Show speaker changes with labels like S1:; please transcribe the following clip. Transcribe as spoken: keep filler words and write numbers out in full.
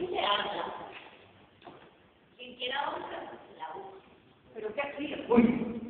S1: quién se habla? Quien quiera otra, la busca.
S2: ¿Pero qué hacía? Uy.